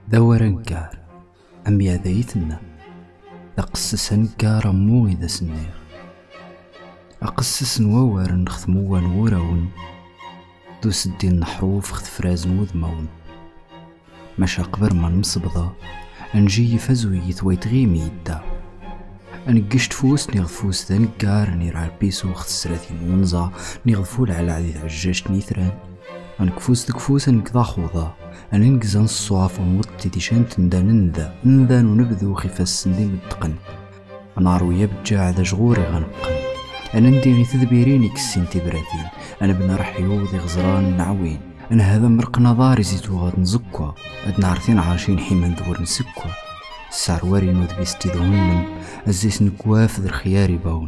ذور نكار أم يا ذيثنا أقسس نكار أمو إذا سنير أقسس نوور نختمو نوراون دوس الدين نحروف خذ فراز وذمون مشا قبر ما نمصبضا نجي فزويت ويتغيمي يدا نقشت فوس نغفوس ذا نكار نيرع البيسو خذ سراتين ونزا نغفول على عديد عجاش نيثران نكفوس تكفوس نكذا خوضا ننقزن الصواف ونوطي ديشان نندان ونبذو خفاس ندي مدقن نارويا بجاع ذا جغوري غنقن انا نديني تذبيريني كسين تبراثين انا بنا رحيوضي غزران نعوين انا هذا مرق نظاري زيتو غاد نزكوا ادنا عارفين عايشين حيما ندور نسكوا السعر واري نوذ بيستي ذهنم الزيس نكواف ذا الخياري باون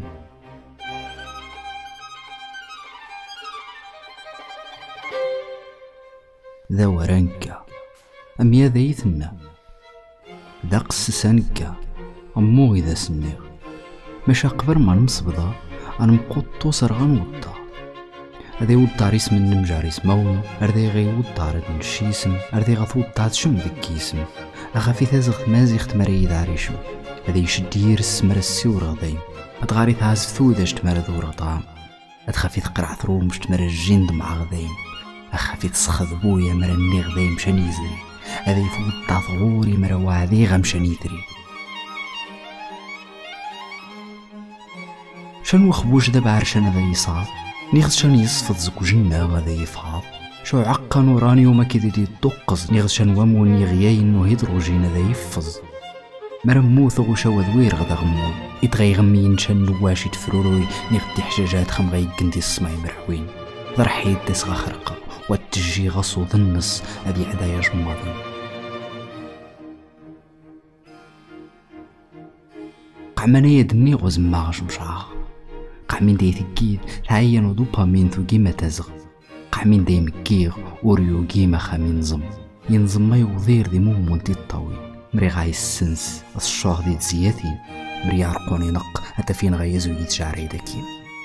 ذا ورانكا أم يا ذيثنا ذا قسسانكا أمو إذا سنيغ مشا قبر ما نمصبضا أنا مقطو سرغان وطا هذا يوضا ريس من نمجاريس مون أرذي غي وضا رد نشيسم أرذي غثو وضا شم ذكيسم أخافي ثازغ مازيخ تمريد عريشم هذا يشدير السمر السيور غضيم أتغاري ثازف ثوداش تمر ذور غطام أتخافي تقرع ثرو مش تمر الجين دمع غضيم أخافي تسخذ بويا مرا النغذي مشان يزري هذا يفوت تعثغوري مرا وعذي غمشان يثري شنو خبوش دابا عرشان هذا يصعد نيغز شان يصفد زكو جنة غادا يفعض شو عقا نوراني وما كيدي يدقز نيغز شان واموني غياين و هيدروجين هذا يفز مرا موثغ وشو ذوير غدا غمون يتغي غمين شان نواشي تفروروي نيغدي حجاجات خم غيقندي السماي مرحوين ضرحيد دسغا خرقة والتجي غصو ذنص هذي عدايا جماضي قعمانا يدني غوز ماغش مشاغ قعمين داي ثقيد تعين ودوبامين ثو كيما تزغ قعمين داي مكيغ وريو كيما خامين نظم ينظم ما يوضير دي مومونتي الطويل مري غاي السنس الشوغ دي تزياثين مري عرقوني نق حتى فين غايزو يتشعري داكين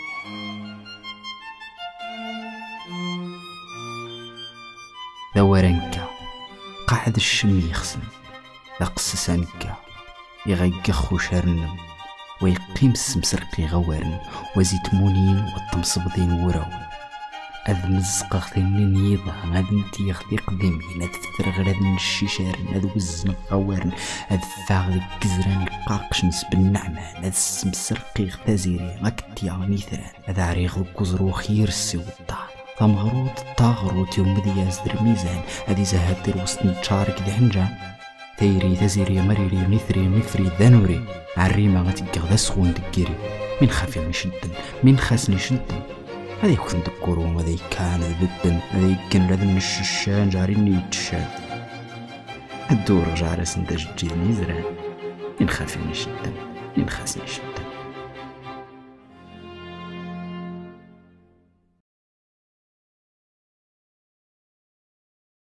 ذورانكا قاعد الشم يخسن لقسسانكا يغيقخ وشارنم ويقيم السمسرقي غوارن وزيت مونين والطمصبضين وراون أذ مزقا خثنين يضع أذ نتيخ ذي قديمين أذ فتر غراد من الشيشارن أذ وزن غوارن أذ فاغ ذي قزران القاقش نسب النعمان أذ السمسرقي غتازيري غاكتيا نيثران أذ عريغ ذو قزرو خير السي والطار ثمغروط طاغروط يوم ذي يزدر ميزان هذي زهدر وسط نتشارك ذي هنجان ثيري تزيري مريري نثري نفري ذنوري عريمة غتقغ ذا سخون دقيري من خافي نشدن من خاسني شدن هذا يكون دكورو وهذا كان ذبن هذا يكن لذن الششان جاريني يتشاد الدور جارس ندج جيل ميزران من خافي نشدن من خاسني شدن